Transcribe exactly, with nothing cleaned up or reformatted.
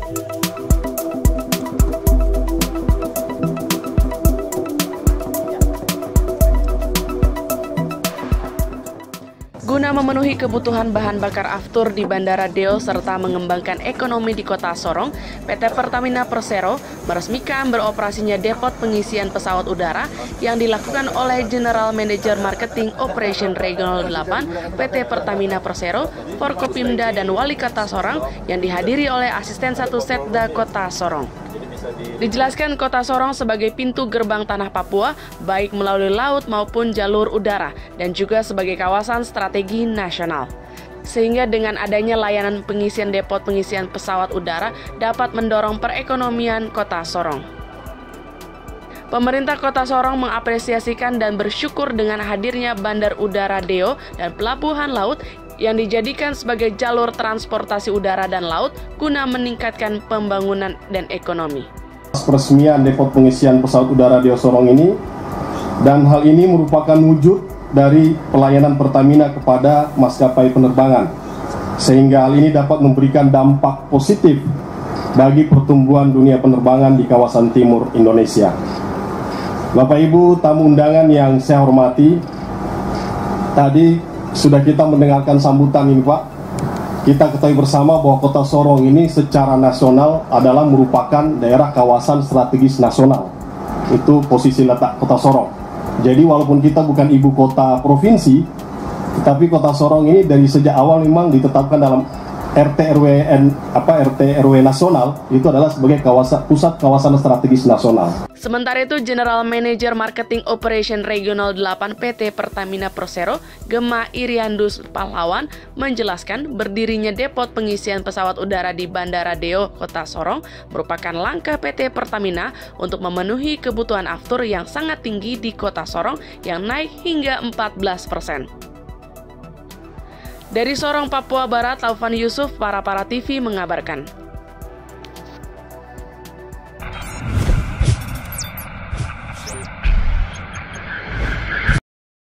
Guna memenuhi kebutuhan bahan bakar aftur di Bandara Deo serta mengembangkan ekonomi di Kota Sorong, P T Pertamina Persero meresmikan beroperasinya depot pengisian pesawat udara yang dilakukan oleh General Manager Marketing Operation Regional delapan P T Pertamina Persero, Forkopimda dan Wali Kota Sorong yang dihadiri oleh Asisten satu Setda Kota Sorong. Dijelaskan Kota Sorong sebagai pintu gerbang tanah Papua, baik melalui laut maupun jalur udara, dan juga sebagai kawasan strategi nasional. Sehingga dengan adanya layanan pengisian depot pengisian pesawat udara dapat mendorong perekonomian Kota Sorong. Pemerintah Kota Sorong mengapresiasikan dan bersyukur dengan hadirnya Bandar Udara Deo dan Pelabuhan Laut yang dijadikan sebagai jalur transportasi udara dan laut guna meningkatkan pembangunan dan ekonomi. Peresmian depot pengisian pesawat udara Deo Sorong ini, dan hal ini merupakan wujud dari pelayanan Pertamina kepada maskapai penerbangan, sehingga hal ini dapat memberikan dampak positif bagi pertumbuhan dunia penerbangan di kawasan timur Indonesia. Bapak Ibu tamu undangan yang saya hormati, tadi sudah kita mendengarkan sambutan ini Pak. Kita ketahui bersama bahwa Kota Sorong ini secara nasional adalah merupakan daerah kawasan strategis nasional. Itu posisi letak Kota Sorong. Jadi walaupun kita bukan ibu kota provinsi, tetapi Kota Sorong ini dari sejak awal memang ditetapkan dalam R T R W N apa R T R W nasional, itu adalah sebagai kawasan pusat kawasan strategis nasional. Sementara itu, General Manager Marketing Operation Regional delapan P T Pertamina Persero, Gema Iriandus Pahlawan, menjelaskan berdirinya depot pengisian pesawat udara di Bandara Deo, Kota Sorong, merupakan langkah P T Pertamina untuk memenuhi kebutuhan aftur yang sangat tinggi di Kota Sorong yang naik hingga empat belas persen. Dari Sorong, Papua Barat, Taufan Yusuf, Para Para T V mengabarkan.